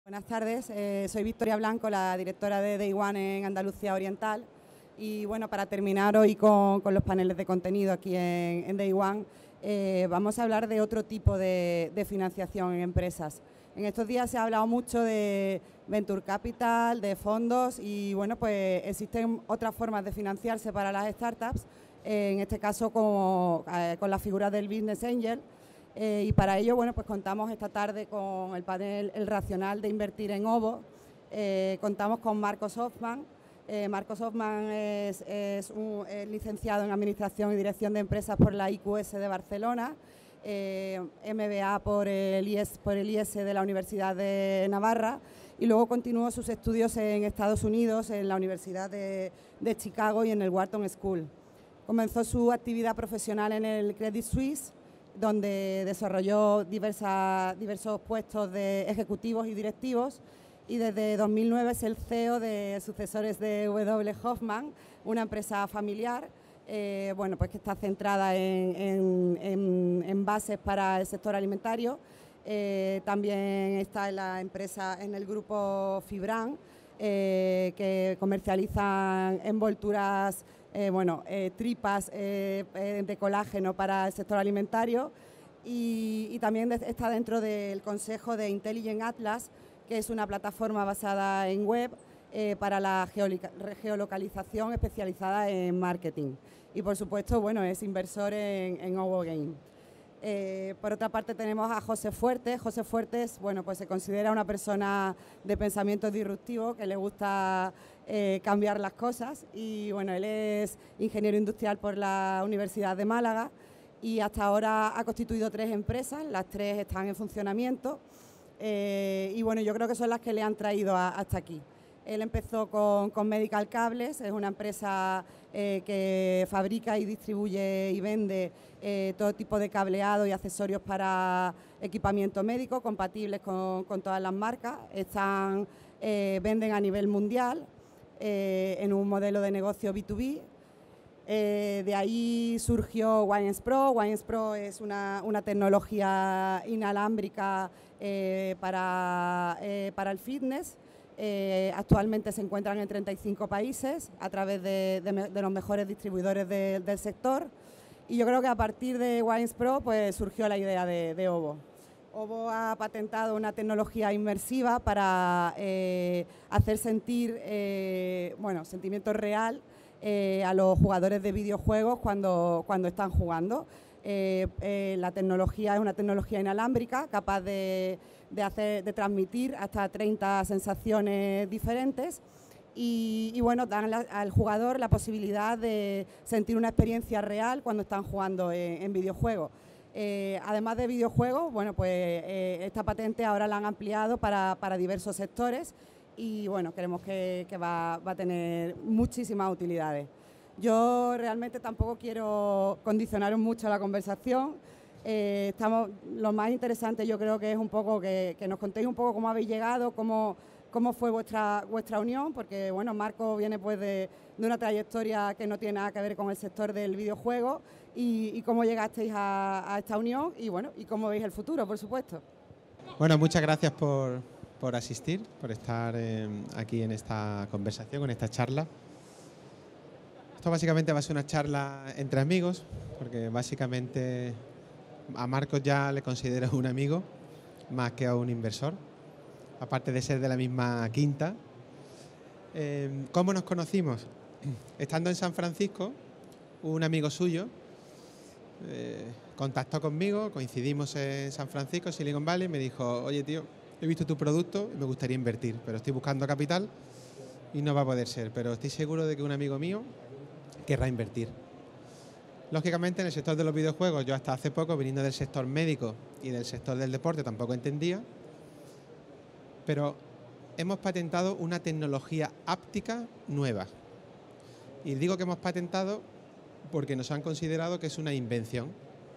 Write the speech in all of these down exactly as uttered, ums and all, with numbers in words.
Buenas tardes, eh, soy Victoria Blanco, la directora de Day One en Andalucía Oriental. Y bueno, para terminar hoy con, con los paneles de contenido aquí en, en Day One, eh, vamos a hablar de otro tipo de, de financiación en empresas. En estos días se ha hablado mucho de Venture Capital, de fondos y bueno, pues existen otras formas de financiarse para las startups, eh, en este caso como, eh, con la figura del Business Angel. Eh, y para ello, bueno, pues contamos esta tarde con el panel El Racional de Invertir en Ovo. Eh, contamos con Marcos Hoffman. Eh, Marcos Hoffman es, es un es licenciado en Administración y Dirección de Empresas por la I Q S de Barcelona, eh, M B A por el, I S, por el I S de la Universidad de Navarra y luego continuó sus estudios en Estados Unidos, en la Universidad de, de Chicago y en el Wharton School. Comenzó su actividad profesional en el Credit Suisse, donde desarrolló diversas, diversos puestos de ejecutivos y directivos, y desde dos mil nueve es el C E O de Sucesores de W. Hoffman, una empresa familiar, eh, bueno, pues que está centrada en, en, en, en bases para el sector alimentario. Eh, también está en la empresa, en el grupo Fibran, eh, que comercializan envolturas, Eh, bueno, eh, tripas eh, eh, de colágeno para el sector alimentario y, y también de, está dentro del consejo de Intelligent Atlas, que es una plataforma basada en web eh, para la geolocalización especializada en marketing. Y por supuesto, bueno, es inversor en, en Ovo Game. Eh, por otra parte tenemos a José Fuertes. José Fuertes, bueno, pues se considera una persona de pensamiento disruptivo que le gusta eh, cambiar las cosas y bueno, él es ingeniero industrial por la Universidad de Málaga y hasta ahora ha constituido tres empresas, las tres están en funcionamiento eh, y bueno, yo creo que son las que le han traído a, hasta aquí. Él empezó con, con Medical Cables, es una empresa eh, que fabrica y distribuye y vende eh, todo tipo de cableado y accesorios para equipamiento médico compatibles con, con todas las marcas. Están, eh, venden a nivel mundial eh, en un modelo de negocio B dos B. Eh, de ahí surgió Wines Pro. Wines Pro es una, una tecnología inalámbrica eh, para, eh, para el fitness. Eh, actualmente se encuentran en treinta y cinco países a través de, de, de los mejores distribuidores de, del sector y yo creo que a partir de Wines Pro pues, surgió la idea de, de Ovo. Ovo ha patentado una tecnología inmersiva para eh, hacer sentir eh, bueno, sentimiento real eh, a los jugadores de videojuegos cuando, cuando están jugando. Eh, eh, la tecnología es una tecnología inalámbrica capaz de, de, hacer, de transmitir hasta treinta sensaciones diferentes y, y bueno, dan la, al jugador la posibilidad de sentir una experiencia real cuando están jugando en, en videojuegos. Eh, además de videojuegos, bueno, pues eh, esta patente ahora la han ampliado para, para diversos sectores y bueno, creemos que, que va, va a tener muchísimas utilidades. Yo realmente tampoco quiero condicionaros mucho la conversación. Eh, estamos, lo más interesante yo creo que es un poco que, que nos contéis un poco cómo habéis llegado, cómo, cómo fue vuestra, vuestra unión, porque bueno, Marco viene pues de, de una trayectoria que no tiene nada que ver con el sector del videojuego y, y cómo llegasteis a, a esta unión y bueno, y cómo veis el futuro, por supuesto. Bueno, muchas gracias por, por asistir, por estar eh, aquí en esta conversación, en esta charla. Esto básicamente va a ser una charla entre amigos, porque básicamente a Marcos ya le considero un amigo más que a un inversor, aparte de ser de la misma quinta. Eh, ¿Cómo nos conocimos? Estando en San Francisco, un amigo suyo eh, contactó conmigo, coincidimos en San Francisco, Silicon Valley, y me dijo, oye tío, he visto tu producto y me gustaría invertir, pero estoy buscando capital y no va a poder ser, pero estoy seguro de que un amigo mío querrá invertir. Lógicamente en el sector de los videojuegos yo hasta hace poco, viniendo del sector médico y del sector del deporte, tampoco entendía, pero hemos patentado una tecnología áptica nueva. Y digo que hemos patentado porque nos han considerado que es una invención.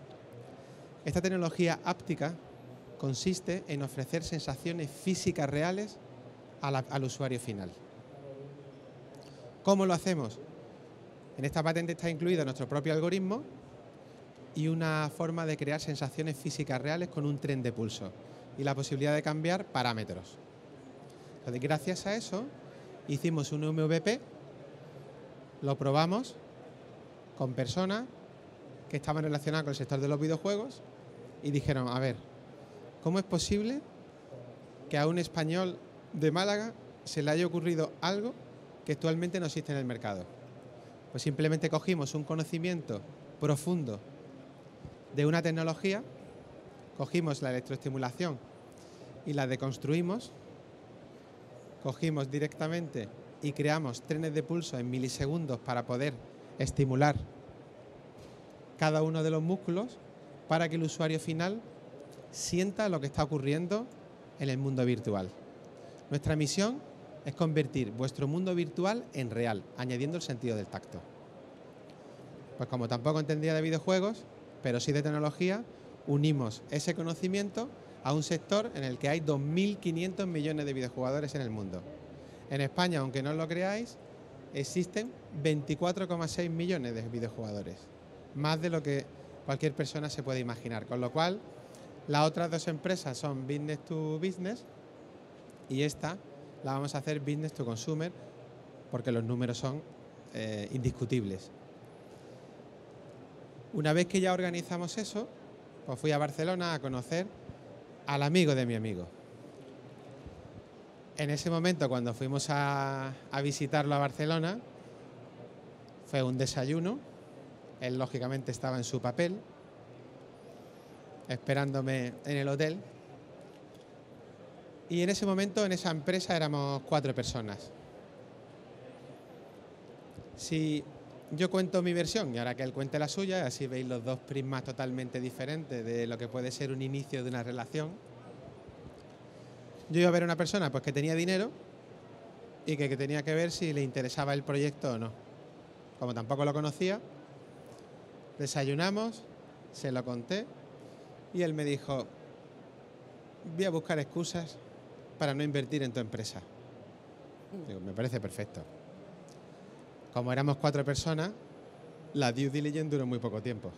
Esta tecnología áptica consiste en ofrecer sensaciones físicas reales a la, al usuario final. ¿Cómo lo hacemos? En esta patente está incluido nuestro propio algoritmo y una forma de crear sensaciones físicas reales con un tren de pulso y la posibilidad de cambiar parámetros. Entonces, gracias a eso, hicimos un M V P, lo probamos con personas que estaban relacionadas con el sector de los videojuegos y dijeron, a ver, ¿cómo es posible que a un español de Málaga se le haya ocurrido algo que actualmente no existe en el mercado? Pues simplemente cogimos un conocimiento profundo de una tecnología, cogimos la electroestimulación y la deconstruimos, cogimos directamente y creamos trenes de pulso en milisegundos para poder estimular cada uno de los músculos para que el usuario final sienta lo que está ocurriendo en el mundo virtual. Nuestra misión es convertir vuestro mundo virtual en real, añadiendo el sentido del tacto. Pues como tampoco entendía de videojuegos, pero sí de tecnología, unimos ese conocimiento a un sector en el que hay dos mil quinientos millones de videojugadores en el mundo. En España, aunque no lo creáis, existen veinticuatro coma seis millones de videojugadores, más de lo que cualquier persona se puede imaginar, con lo cual las otras dos empresas son Business to Business y esta la vamos a hacer Business to Consumer porque los números son eh, indiscutibles. Una vez que ya organizamos eso, pues fui a Barcelona a conocer al amigo de mi amigo. En ese momento, cuando fuimos a, a visitarlo a Barcelona, fue un desayuno. Él, lógicamente, estaba en su papel, esperándome en el hotel. Y en ese momento, en esa empresa, éramos cuatro personas. Si yo cuento mi versión y ahora que él cuente la suya, así veis los dos prismas totalmente diferentes de lo que puede ser un inicio de una relación. Yo iba a ver a una persona pues, que tenía dinero y que, que tenía que ver si le interesaba el proyecto o no. Como tampoco lo conocía, desayunamos, se lo conté y él me dijo, voy a buscar excusas para no invertir en tu empresa. Digo, me parece perfecto. Como éramos cuatro personas, la due diligence duró muy poco tiempo.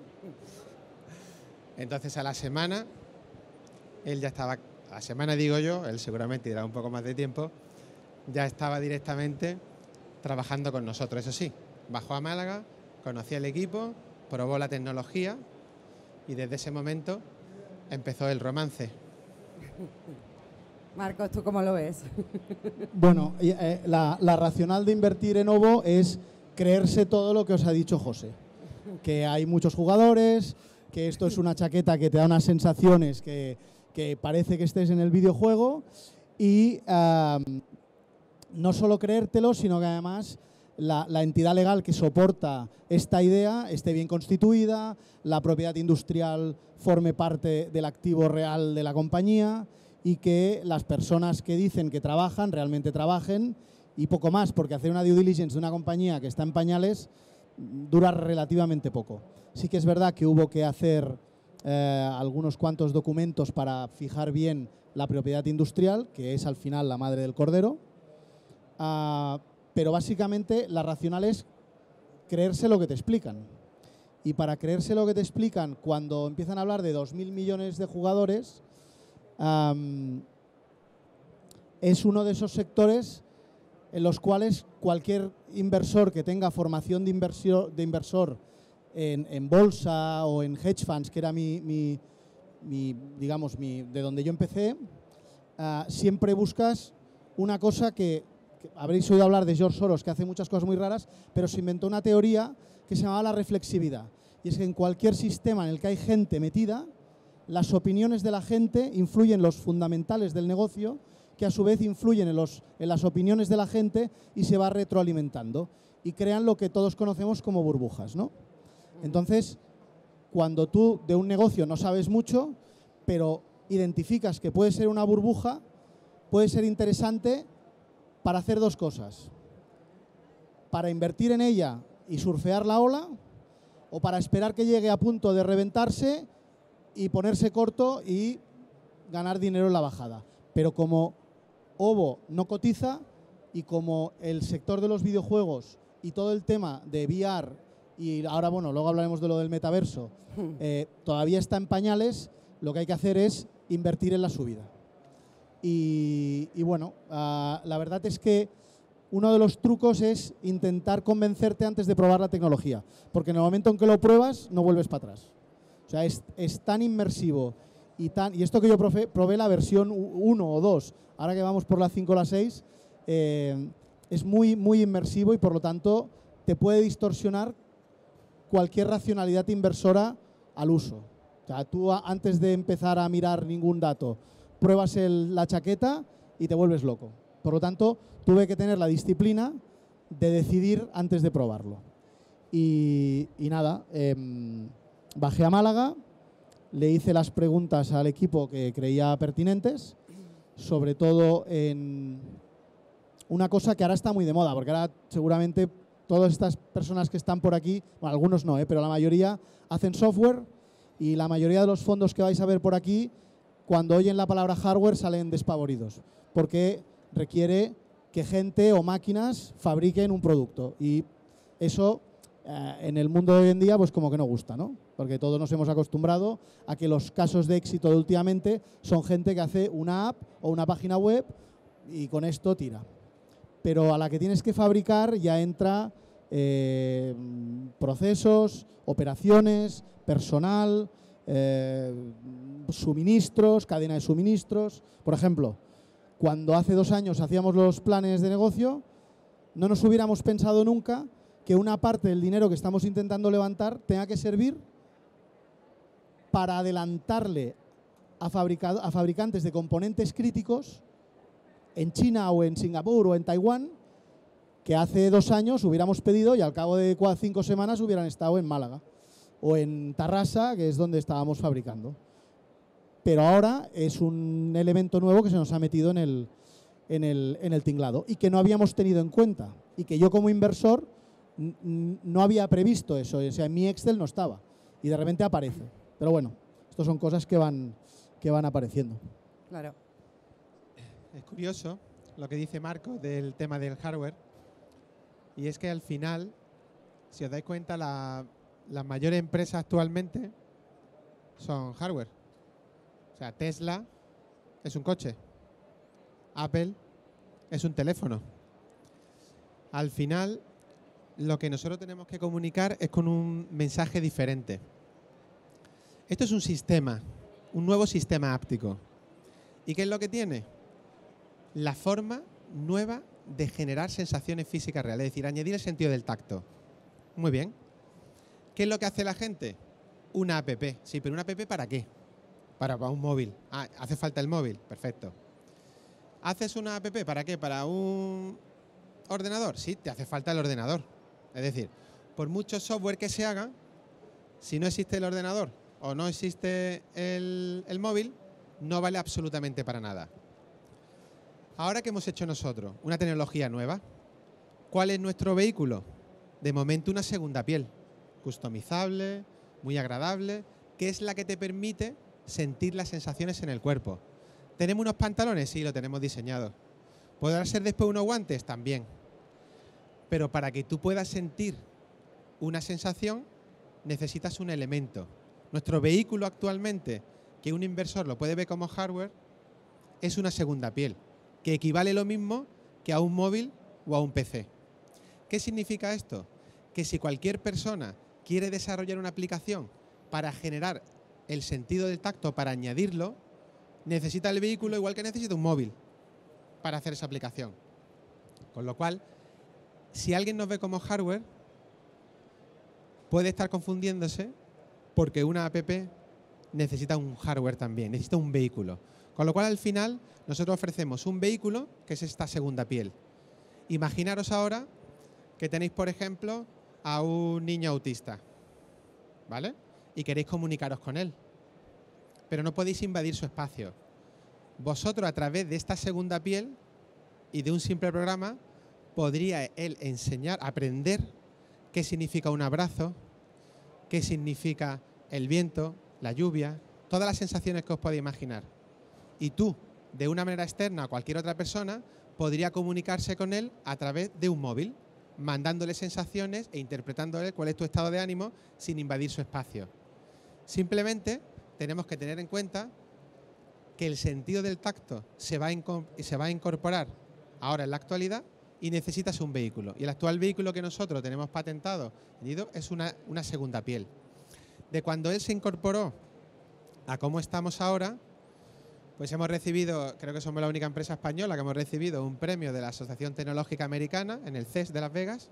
Entonces a la semana, él ya estaba, a la semana digo yo, él seguramente irá un poco más de tiempo, ya estaba directamente trabajando con nosotros. Eso sí, bajó a Málaga, conocía el equipo, probó la tecnología y desde ese momento empezó el romance. Marcos, ¿tú cómo lo ves? Bueno, eh, la, la racional de invertir en Ovo es creerse todo lo que os ha dicho José. Que hay muchos jugadores, que esto es una chaqueta que te da unas sensaciones que, que parece que estés en el videojuego y uh, no solo creértelo, sino que además la, la entidad legal que soporta esta idea esté bien constituida, la propiedad industrial forme parte del activo real de la compañía y que las personas que dicen que trabajan realmente trabajen y poco más, porque hacer una due diligence de una compañía que está en pañales dura relativamente poco. Sí que es verdad que hubo que hacer eh, algunos cuantos documentos para fijar bien la propiedad industrial, que es al final la madre del cordero, uh, pero básicamente la racional es creerse lo que te explican. Y para creerse lo que te explican, cuando empiezan a hablar de dos mil millones de jugadores, Um, es uno de esos sectores en los cuales cualquier inversor que tenga formación de, inversión, de inversor en, en bolsa o en hedge funds, que era mi, mi, mi digamos, mi, de donde yo empecé, uh, siempre buscas una cosa que, que habréis oído hablar de George Soros, que hace muchas cosas muy raras, pero se inventó una teoría que se llamaba la reflexividad. Y es que en cualquier sistema en el que hay gente metida, las opiniones de la gente influyen en los fundamentales del negocio, que a su vez influyen en, los, en las opiniones de la gente y se va retroalimentando. Y crean lo que todos conocemos como burbujas, ¿no? Entonces, cuando tú de un negocio no sabes mucho, pero identificas que puede ser una burbuja, puede ser interesante para hacer dos cosas. Para invertir en ella y surfear la ola, o para esperar que llegue a punto de reventarse y ponerse corto y ganar dinero en la bajada. Pero como Ovo no cotiza y como el sector de los videojuegos y todo el tema de V R, y ahora, bueno, luego hablaremos de lo del metaverso, eh, todavía está en pañales, lo que hay que hacer es invertir en la subida. Y, y bueno, uh, la verdad es que uno de los trucos es intentar convencerte antes de probar la tecnología, porque en el momento en que lo pruebas no vuelves para atrás. O sea, es, es tan inmersivo y tan... Y esto que yo probé, probé la versión uno o dos, ahora que vamos por la cinco o la seis, eh, es muy, muy inmersivo y por lo tanto te puede distorsionar cualquier racionalidad inversora al uso. O sea, tú a, antes de empezar a mirar ningún dato, pruebas el, la chaqueta y te vuelves loco. Por lo tanto, tuve que tener la disciplina de decidir antes de probarlo. Y, y nada, eh, bajé a Málaga, le hice las preguntas al equipo que creía pertinentes, sobre todo en una cosa que ahora está muy de moda, porque ahora seguramente todas estas personas que están por aquí, bueno, algunos no, eh, pero la mayoría hacen software y la mayoría de los fondos que vais a ver por aquí, cuando oyen la palabra hardware salen despavoridos, porque requiere que gente o máquinas fabriquen un producto y eso eh, en el mundo de hoy en día pues como que no gusta, ¿no? Porque todos nos hemos acostumbrado a que los casos de éxito de últimamente son gente que hace una app o una página web y con esto tira. Pero a la que tienes que fabricar ya entra eh, procesos, operaciones, personal, eh, suministros, cadena de suministros. Por ejemplo, cuando hace dos años hacíamos los planes de negocio, no nos hubiéramos pensado nunca que una parte del dinero que estamos intentando levantar tenga que servir para adelantarle a, fabricado, a fabricantes de componentes críticos en China o en Singapur o en Taiwán, que hace dos años hubiéramos pedido y al cabo de cuatro, cinco semanas hubieran estado en Málaga o en Tarrasa, que es donde estábamos fabricando. Pero ahora es un elemento nuevo que se nos ha metido en el, en el, en el tinglado y que no habíamos tenido en cuenta y que yo como inversor no había previsto eso, o sea, en mi Excel no estaba y de repente aparece. Pero bueno, estas son cosas que van, que van apareciendo. Claro. Es curioso lo que dice Marco del tema del hardware y es que al final, si os dais cuenta, la, las mayores empresas actualmente son hardware. O sea, Tesla es un coche, Apple es un teléfono. Al final, lo que nosotros tenemos que comunicar es con un mensaje diferente. Esto es un sistema, un nuevo sistema áptico. ¿Y qué es lo que tiene? La forma nueva de generar sensaciones físicas reales, es decir, añadir el sentido del tacto. Muy bien. ¿Qué es lo que hace la gente? Una app. Sí, pero ¿una app para qué? Para, para un móvil. Ah, ¿hace falta el móvil? Perfecto. ¿Haces una app para qué? ¿Para un ordenador? Sí, te hace falta el ordenador. Es decir, por mucho software que se haga, si no existe el ordenador o no existe el, el móvil, no vale absolutamente para nada. Ahora, ¿qué hemos hecho nosotros? Una tecnología nueva. ¿Cuál es nuestro vehículo? De momento una segunda piel, customizable, muy agradable, que es la que te permite sentir las sensaciones en el cuerpo. ¿Tenemos unos pantalones? Sí, lo tenemos diseñado. ¿Podrá ser después unos guantes? También. Pero para que tú puedas sentir una sensación, necesitas un elemento. Nuestro vehículo actualmente, que un inversor lo puede ver como hardware, es una segunda piel, que equivale lo mismo que a un móvil o a un P C. ¿Qué significa esto? Que si cualquier persona quiere desarrollar una aplicación para generar el sentido del tacto, para añadirlo, necesita el vehículo igual que necesita un móvil para hacer esa aplicación. Con lo cual, si alguien nos ve como hardware, puede estar confundiéndose porque una app necesita un hardware también, necesita un vehículo. Con lo cual, al final, nosotros ofrecemos un vehículo que es esta segunda piel. Imaginaros ahora que tenéis, por ejemplo, a un niño autista, ¿vale? Y queréis comunicaros con él, pero no podéis invadir su espacio. Vosotros, a través de esta segunda piel y de un simple programa, podría él enseñar, aprender qué significa un abrazo, qué significa el viento, la lluvia, todas las sensaciones que os podéis imaginar. Y tú, de una manera externa a cualquier otra persona, podría comunicarse con él a través de un móvil, mandándole sensaciones e interpretándole cuál es tu estado de ánimo sin invadir su espacio. Simplemente tenemos que tener en cuenta que el sentido del tacto se va, a se va a incorporar ahora en la actualidad y necesitas un vehículo. Y el actual vehículo que nosotros tenemos patentado es una, una segunda piel. De cuando él se incorporó a cómo estamos ahora, pues hemos recibido, creo que somos la única empresa española que hemos recibido un premio de la Asociación Tecnológica Americana en el C E S de Las Vegas.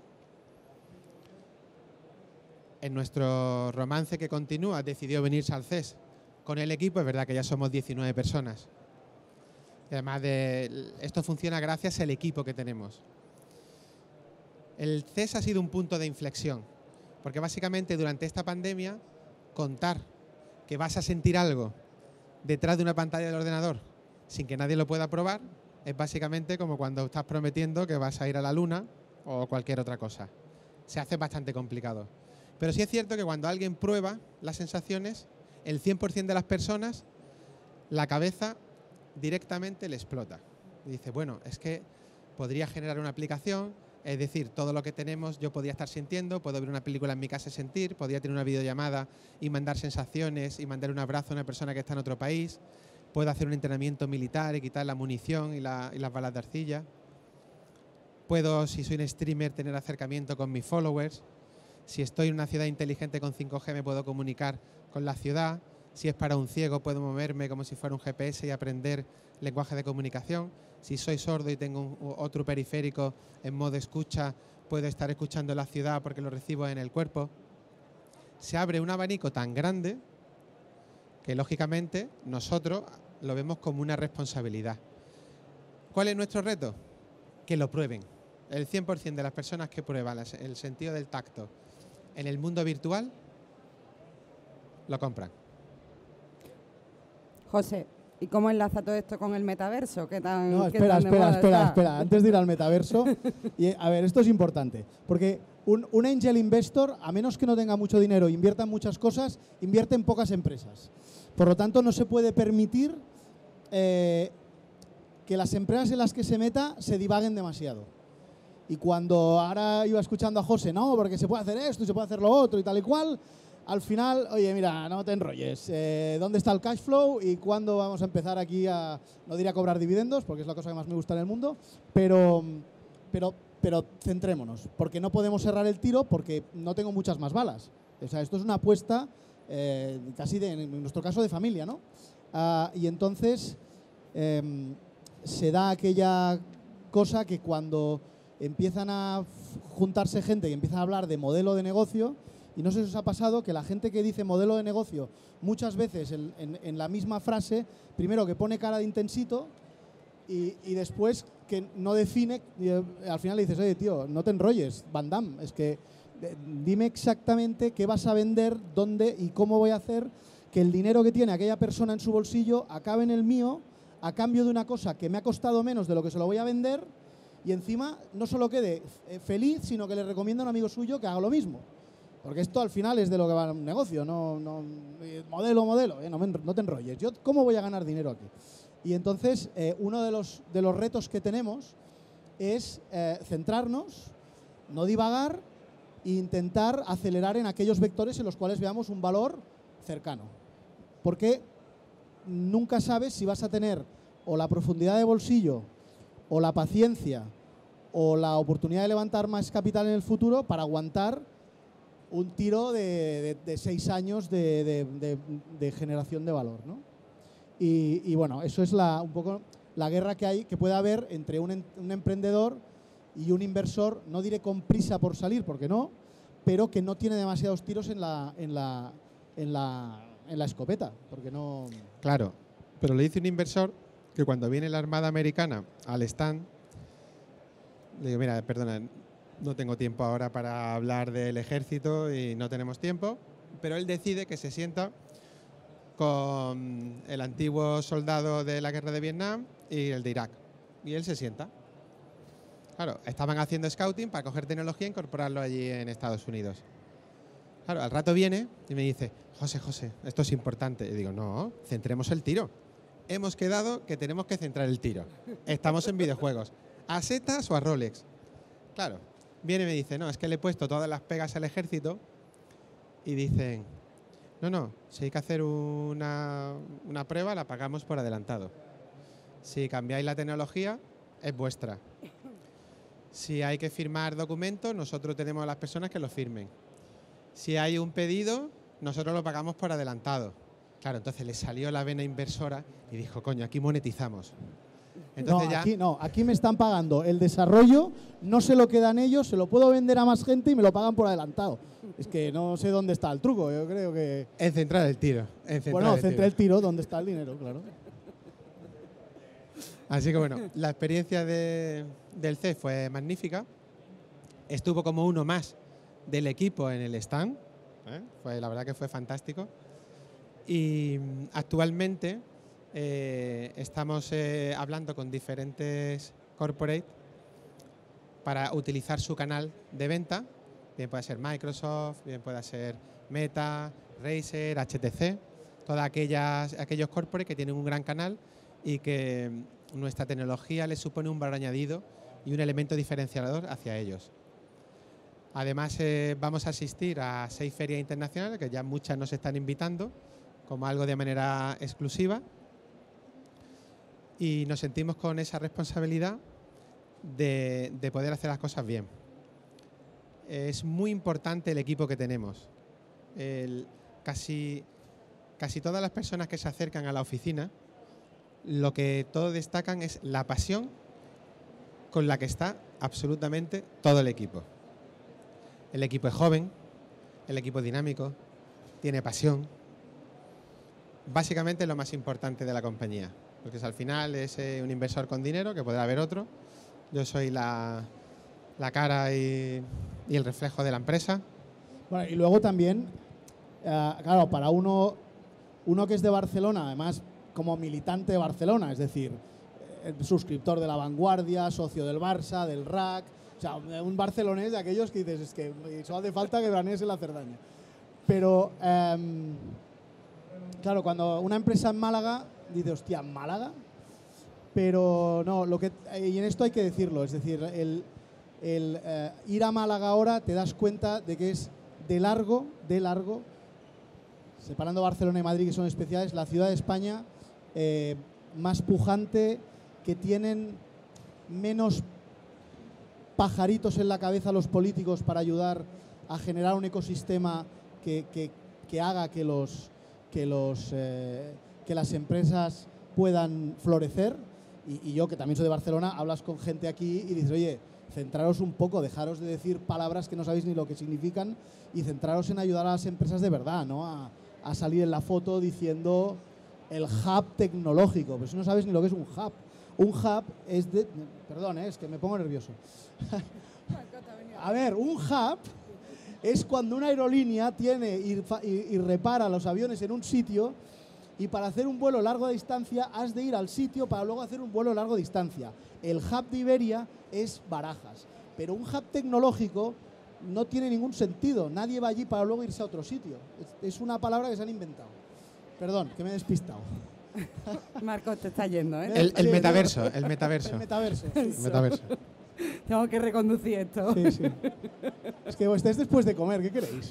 En nuestro romance que continúa decidió venirse al C E S con el equipo. Es verdad que ya somos diecinueve personas. Y además de esto funciona gracias al equipo que tenemos. El C E S ha sido un punto de inflexión, porque básicamente durante esta pandemia contar que vas a sentir algo detrás de una pantalla del ordenador sin que nadie lo pueda probar es básicamente como cuando estás prometiendo que vas a ir a la luna o cualquier otra cosa. Se hace bastante complicado. Pero sí es cierto que cuando alguien prueba las sensaciones, el cien por cien de las personas, la cabeza directamente le explota. Y dice, bueno, es que podría generar una aplicación, es decir, todo lo que tenemos yo podría estar sintiendo, puedo ver una película en mi casa y sentir, podría tener una videollamada y mandar sensaciones y mandar un abrazo a una persona que está en otro país, puedo hacer un entrenamiento militar y quitar la munición y, la, y las balas de arcilla, puedo, si soy un streamer, tener acercamiento con mis followers, si estoy en una ciudad inteligente con cinco G me puedo comunicar con la ciudad, si es para un ciego puedo moverme como si fuera un G P S y aprender lenguaje de comunicación. Si soy sordo y tengo un, otro periférico en modo escucha, puedo estar escuchando la ciudad porque lo recibo en el cuerpo. Se abre un abanico tan grande que, lógicamente, nosotros lo vemos como una responsabilidad. ¿Cuál es nuestro reto? Que lo prueben. El cien por cien de las personas que prueban el sentido del tacto en el mundo virtual, lo compran. José, ¿y cómo enlaza todo esto con el metaverso? ¿Qué tan, no, qué espera, tan de espera, moda espera, está? espera. Antes de ir al metaverso, y, a ver, esto es importante, porque un, un angel investor, a menos que no tenga mucho dinero e invierta en muchas cosas, invierte en pocas empresas. Por lo tanto, no se puede permitir eh, que las empresas en las que se meta se divaguen demasiado. Y cuando ahora iba escuchando a José, no, porque se puede hacer esto y se puede hacer lo otro y tal y cual, al final, oye, mira, no te enrolles. Eh, ¿Dónde está el cash flow y cuándo vamos a empezar aquí a, no diría a cobrar dividendos, porque es la cosa que más me gusta en el mundo, pero, pero, pero centrémonos, porque no podemos cerrar el tiro porque no tengo muchas más balas. O sea, esto es una apuesta eh, casi, de, en nuestro caso, de familia, ¿no? Uh, y entonces eh, se da aquella cosa que cuando empiezan a juntarse gente y empiezan a hablar de modelo de negocio, y no sé si os ha pasado que la gente que dice modelo de negocio muchas veces en, en, en la misma frase, primero que pone cara de intensito y, y después que no define, y al final le dices, oye tío, no te enrolles, Van Damme, es que eh, dime exactamente qué vas a vender, dónde y cómo voy a hacer que el dinero que tiene aquella persona en su bolsillo acabe en el mío a cambio de una cosa que me ha costado menos de lo que se lo voy a vender y encima no solo quede feliz, sino que le recomienda a un amigo suyo que haga lo mismo. Porque esto al final es de lo que va un negocio, no, no modelo, modelo, eh, no, me, no te enrolles. Yo, ¿cómo voy a ganar dinero aquí? Y entonces, eh, uno de los, de los retos que tenemos es eh, centrarnos, no divagar e intentar acelerar en aquellos vectores en los cuales veamos un valor cercano. Porque nunca sabes si vas a tener o la profundidad de bolsillo o la paciencia o la oportunidad de levantar más capital en el futuro para aguantar un tiro de, de, de seis años de, de, de, de generación de valor, ¿no? Y, y bueno, eso es la, un poco la guerra que hay, que puede haber entre un, un emprendedor y un inversor, no diré con prisa por salir, porque no, pero que no tiene demasiados tiros en la, en la, en la, en la escopeta, porque no... Claro, pero le dice un inversor que cuando viene la Armada Americana al stand, le digo, mira, perdona, no tengo tiempo ahora para hablar del ejército y no tenemos tiempo, pero él decide que se sienta con el antiguo soldado de la guerra de Vietnam y el de Irak. Y él se sienta. Claro, estaban haciendo scouting para coger tecnología e incorporarlo allí en Estados Unidos. Claro, al rato viene y me dice, José, José, esto es importante. Y digo, no, centremos el tiro. Hemos quedado que tenemos que centrar el tiro. Estamos en videojuegos. ¿A setas o a Rolex? Claro. Viene y me dice, no, es que le he puesto todas las pegas al ejército y dicen, no, no, si hay que hacer una, una una prueba, la pagamos por adelantado. Si cambiáis la tecnología, es vuestra. Si hay que firmar documentos, nosotros tenemos a las personas que lo firmen. Si hay un pedido, nosotros lo pagamos por adelantado. Claro, entonces le salió la vena inversora y dijo, coño, aquí monetizamos. Entonces no, ya... aquí no, aquí me están pagando el desarrollo, no se lo quedan ellos, se lo puedo vender a más gente y me lo pagan por adelantado. Es que no sé dónde está el truco, yo creo que... En centrar el tiro. En centrar bueno, el centré tiro. el tiro, ¿dónde está el dinero? Claro. Así que bueno, la experiencia de, del C E S fue magnífica. Estuvo como uno más del equipo en el stand. ¿eh? Fue, la verdad que fue fantástico. Y actualmente eh, estamos eh, hablando con diferentes corporate para utilizar su canal de venta. Bien puede ser Microsoft, bien puede ser Meta, Razer, H T C, todas aquellas aquellos corporate que tienen un gran canal y que nuestra tecnología les supone un valor añadido y un elemento diferenciador hacia ellos. Además, eh, vamos a asistir a seis ferias internacionales, que ya muchas nos están invitando, como algo de manera exclusiva. Y nos sentimos con esa responsabilidad de, de poder hacer las cosas bien. Es muy importante el equipo que tenemos. El, casi, casi todas las personas que se acercan a la oficina, lo que todos destacan es la pasión con la que está absolutamente todo el equipo. El equipo es joven, el equipo es dinámico, tiene pasión. Básicamente es lo más importante de la compañía, porque al final es eh, un inversor con dinero, que podrá haber otro. Yo soy la, la cara y, y el reflejo de la empresa. Bueno, y luego también, eh, claro, para uno, uno que es de Barcelona, además como militante de Barcelona, es decir, eh, suscriptor de La Vanguardia, socio del Barça, del R A C, o sea, un barcelonés de aquellos que dices, es que solo hace falta que veranees en la Cerdaña. Pero, eh, claro, cuando una empresa en Málaga, dice, hostia, ¿Málaga? Pero no, lo que, y en esto hay que decirlo, es decir, el, el eh, ir a Málaga ahora te das cuenta de que es de largo, de largo, separando Barcelona y Madrid, que son especiales, la ciudad de España eh, más pujante, que tienen menos pajaritos en la cabeza los políticos para ayudar a generar un ecosistema que, que, que haga que, los, que, los, eh, que las empresas puedan florecer. Y, y yo, que también soy de Barcelona, hablas con gente aquí y dices, oye, centraros un poco, dejaros de decir palabras que no sabéis ni lo que significan y centraros en ayudar a las empresas de verdad, ¿no? A, a salir en la foto diciendo el hub tecnológico, pero si no sabes ni lo que es un hub. Un hub es de... Perdón, ¿eh? Es que me pongo nervioso. A ver, un hub es cuando una aerolínea tiene y, y, y repara los aviones en un sitio y para hacer un vuelo largo de distancia has de ir al sitio para luego hacer un vuelo largo de distancia. El hub de Iberia es Barajas, pero un hub tecnológico no tiene ningún sentido. Nadie va allí para luego irse a otro sitio. Es, es una palabra que se han inventado. Perdón, que me he despistado. Marcos, te está yendo, ¿eh? El, el metaverso, el metaverso. El metaverso. El metaverso. Tengo que reconducir esto. Sí, sí. Es que estés después de comer, ¿qué queréis?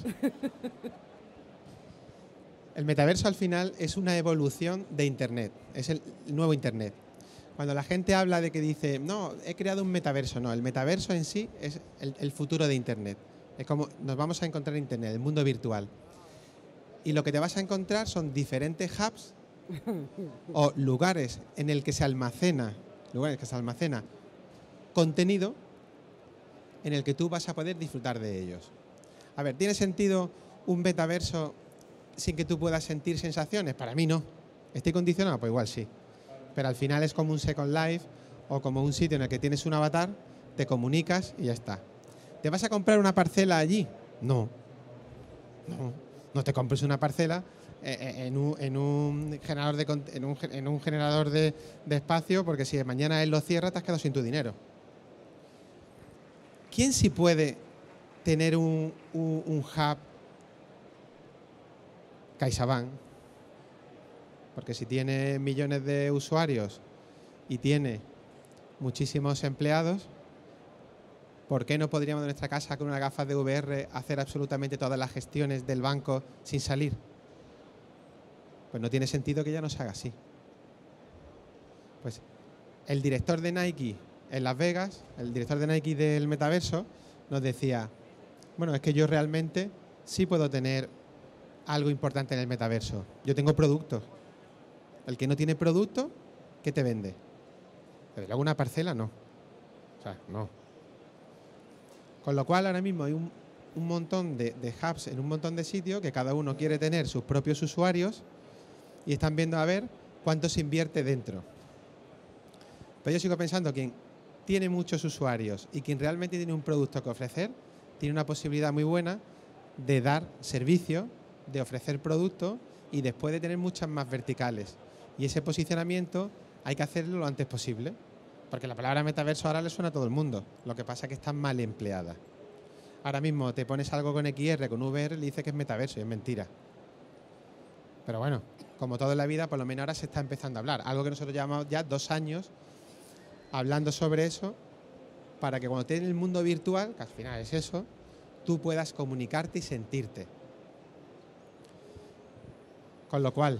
El metaverso al final es una evolución de Internet, es el nuevo Internet. Cuando la gente habla de que dice, no, he creado un metaverso, no, el metaverso en sí es el, el futuro de Internet. Es como nos vamos a encontrar en Internet, el mundo virtual. Y lo que te vas a encontrar son diferentes hubs o lugares en el que se almacena, lugares que se almacena contenido en el que tú vas a poder disfrutar de ellos. A ver, ¿tiene sentido un metaverso sin que tú puedas sentir sensaciones? Para mí no. ¿Estoy condicionado? Pues igual sí. Pero al final es como un Second Life o como un sitio en el que tienes un avatar, te comunicas y ya está. ¿Te vas a comprar una parcela allí? No. No, no te compres una parcela en un, en un generador, de, en un, en un generador de, de espacio, porque si mañana él lo cierra te has quedado sin tu dinero. ¿Quién sí puede tener un, un, un hub? CaixaBank, porque si tiene millones de usuarios y tiene muchísimos empleados, ¿por qué no podríamos en nuestra casa con unas gafas de V R hacer absolutamente todas las gestiones del banco sin salir? pues no tiene sentido que ya no se haga así. Pues el director de Nike en Las Vegas, el director de Nike del metaverso, nos decía, bueno, es que yo realmente sí puedo tener algo importante en el metaverso. Yo tengo productos. El que no tiene producto, ¿qué te vende? Desde luego una parcela, no. O sea, no. Con lo cual ahora mismo hay un, un montón de, de hubs en un montón de sitios que cada uno quiere tener sus propios usuarios y están viendo a ver cuánto se invierte dentro. Pero yo sigo pensando que quien tiene muchos usuarios y quien realmente tiene un producto que ofrecer, tiene una posibilidad muy buena de dar servicio, de ofrecer producto y después de tener muchas más verticales. Y ese posicionamiento hay que hacerlo lo antes posible, porque la palabra metaverso ahora le suena a todo el mundo. Lo que pasa es que está mal empleada. Ahora mismo te pones algo con equis erre, con ve erre, le dices que es metaverso y es mentira. Pero bueno, como todo en la vida, por lo menos ahora se está empezando a hablar. Algo que nosotros llevamos ya dos años hablando sobre eso, para que cuando estés en el mundo virtual, que al final es eso, tú puedas comunicarte y sentirte. Con lo cual,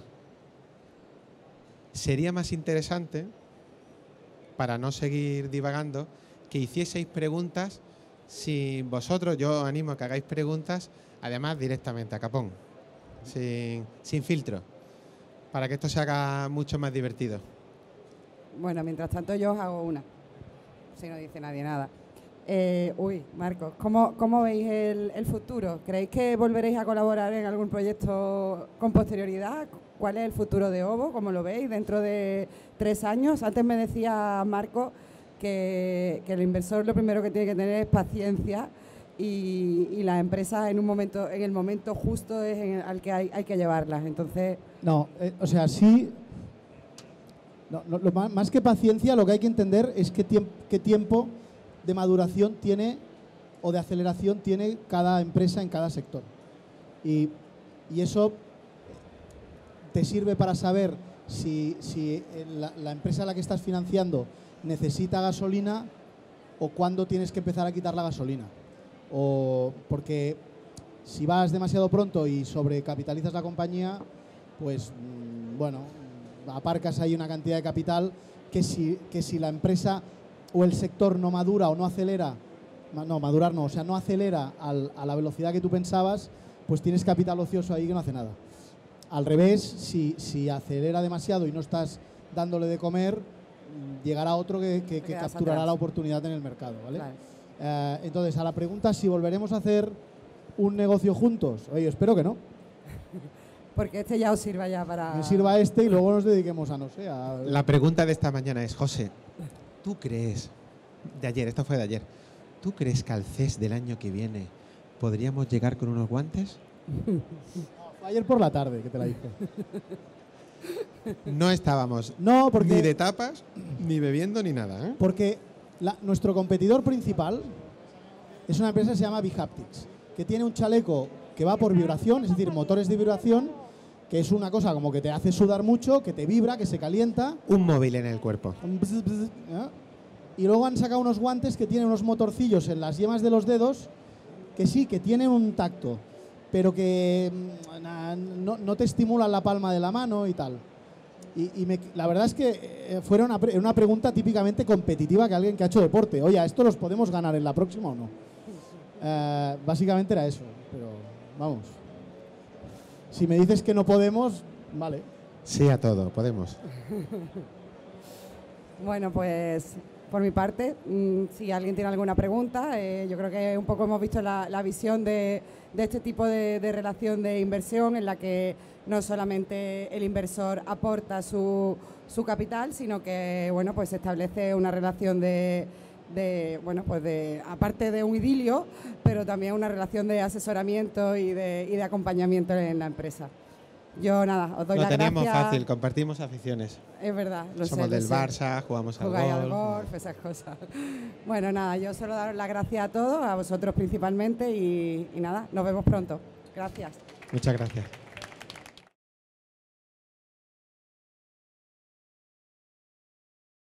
sería más interesante, para no seguir divagando, que hicieseis preguntas sin vosotros. Yo os animo a que hagáis preguntas, además directamente a capón, sin, sin filtro, para que esto se haga mucho más divertido. Bueno, mientras tanto yo os hago una, si no dice nadie nada. Eh, uy, Marcos, ¿cómo, cómo veis el, el futuro? ¿Creéis que volveréis a colaborar en algún proyecto con posterioridad? ¿Cuál es el futuro de Ovo? ¿Cómo lo veis dentro de tres años? Antes me decía Marcos que, que el inversor lo primero que tiene que tener es paciencia y, y las empresas en un momento, en el momento justo es en el, al que hay, hay que llevarlas. Entonces, no, eh, o sea, sí. No, no, lo más, más que paciencia, lo que hay que entender es qué, tiemp qué tiempo de maduración tiene o de aceleración tiene cada empresa en cada sector. Y, y eso te sirve para saber si, si la, la empresa a la que estás financiando necesita gasolina o cuándo tienes que empezar a quitar la gasolina. O porque si vas demasiado pronto y sobrecapitalizas la compañía, pues mmm, bueno, aparcas ahí una cantidad de capital que si, que si la empresa o el sector no madura o no acelera, no, madurar no, o sea, no acelera al, a la velocidad que tú pensabas, pues tienes capital ocioso ahí que no hace nada. Al revés, si, si acelera demasiado y no estás dándole de comer, llegará otro que, que, que capturará atrás la oportunidad en el mercado, ¿vale? Claro. Eh, entonces, a la pregunta si volveremos a hacer un negocio juntos, oye, espero que no. Porque este ya os sirva ya para... Me sirva este y luego nos dediquemos a, no sé, a... La pregunta de esta mañana es, José, ¿tú crees, de ayer, esto fue de ayer, ¿tú crees que al C E S del año que viene podríamos llegar con unos guantes? No, fue ayer por la tarde que te la dije. No estábamos no, porque, ni de tapas, ni bebiendo, ni nada, ¿eh? Porque la, nuestro competidor principal es una empresa que se llama Bihaptics, que tiene un chaleco que va por vibración, es decir, motores de vibración, que es una cosa como que te hace sudar mucho, que te vibra, que se calienta. Un móvil en el cuerpo. Bzz, bzz, ¿eh? Y luego han sacado unos guantes que tienen unos motorcillos en las yemas de los dedos, que sí, que tienen un tacto, pero que no, no te estimulan la palma de la mano y tal. Y, y me, la verdad es que fuera una, una pregunta típicamente competitiva que alguien que ha hecho deporte. Oye, ¿esto los podemos ganar en la próxima o no? Eh, básicamente era eso, pero vamos. Si me dices que no podemos, vale. Sí a todo, podemos. Bueno, pues por mi parte, mmm, si alguien tiene alguna pregunta, eh, yo creo que un poco hemos visto la, la visión de, de este tipo de, de relación de inversión en la que no solamente el inversor aporta su, su capital, sino que bueno, pues se establece una relación de, de bueno, pues de aparte de un idilio, pero también una relación de asesoramiento y de, y de acompañamiento en la empresa. Yo nada, os doy Lo las gracias. Lo tenemos fácil, compartimos aficiones. Es verdad, lo Somos sé, del lo sé. Barça, jugamos al golf. Jugáis al golf, esas cosas. Bueno, nada, yo solo daros las gracias a todos, a vosotros principalmente y, y nada, nos vemos pronto. Gracias. Muchas gracias.